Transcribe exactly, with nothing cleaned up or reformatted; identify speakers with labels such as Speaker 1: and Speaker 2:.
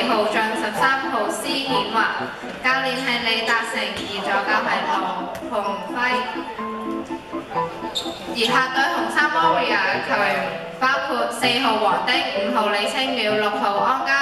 Speaker 1: 號進十三號施顯華，教練係李達成，而助教係盧鴻輝。而客隊紅衫 Warrior 球員包括四號黃丁、五號李青淼、六號安家